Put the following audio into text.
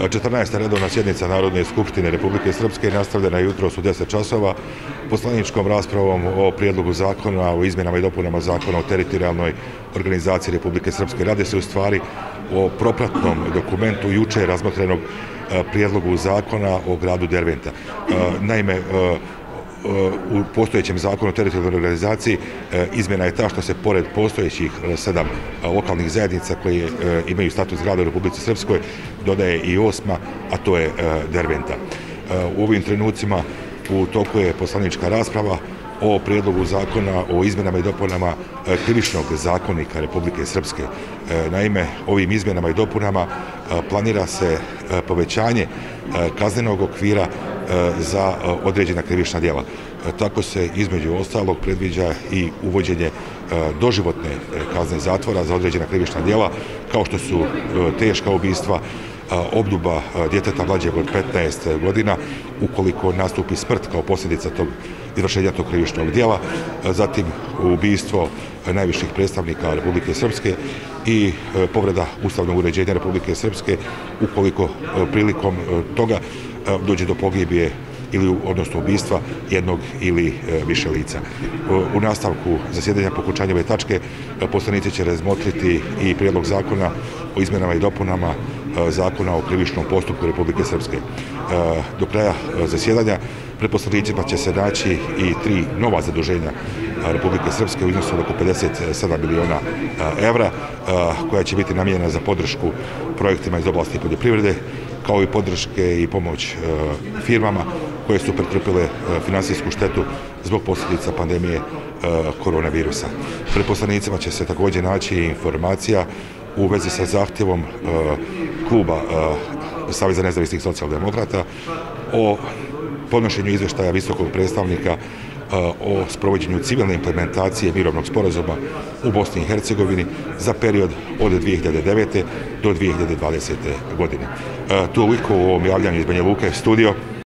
14. redovna sjednica Narodne skupštine Republike Srpske nastavljena jutros u 10 časova poslaničkom raspravom o prijedlogu zakona o izmjenama i dopunama Zakona o teritorijalnoj organizaciji Republike Srpske. Radi se u stvari o propratnom dokumentu juče razmotrenog prijedlogu zakona o gradu Derventa. Naime, u postojećem zakonu o teritorijalnoj organizaciji izmjena je ta što se pored postojećih 7 lokalnih zajednica koje imaju status grada u Republici Srpskoj dodaje i 8, a to je Derventa. U ovim trenucima u toku je poslanička rasprava o prijedlogu zakona o izmjenama i dopunama Krivičnog zakonika Republike Srpske. Naime, ovim izmjenama i dopunama planira se povećanje kaznenog okvira za određena krivična djela. Tako se između ostalog predviđa i uvođenje doživotne kazne zatvora za određena krivična djela, kao što su teška ubistva, obduba djeteta mlađeg od 15 godina ukoliko nastupi smrt kao posljedica tog izvršenja tog krivičnog djela, zatim ubistvo najviših predstavnika Republike Srpske i povreda ustavnog uređenja Republike Srpske ukoliko prilikom toga dođe do pogibije ili odnosno ubistva jednog ili više lica. U nastavku zasjedanja po okončanju ove tačke poslanici će razmotriti i prijedlog zakona o izmjenama i dopunama Zakona o krivičnom postupku Republike Srpske. Do kraja zasjedanja pred poslanicima će se naći i 3 nova zaduženja Republike Srpske u iznosu od oko 57 miliona evra, koja će biti namijenjena za podršku projektima iz oblasti poljoprivrede, kao i podrške i pomoć firmama koje su pretrpile finansijsku štetu zbog posljedica pandemije koronavirusa. Pred poslanicima će se također naći informacija u vezi sa zahtjevom kluba Saveza nezavisnih socijaldemokrata o podnošenju izvještaja visokog predstavnika o sprovođenju civilne implementacije mirovnog sporazuma u Bosni i Hercegovini za period od 2009. do 2020. godine. Toliko u ovom javljanju iz Banja Luke, studio.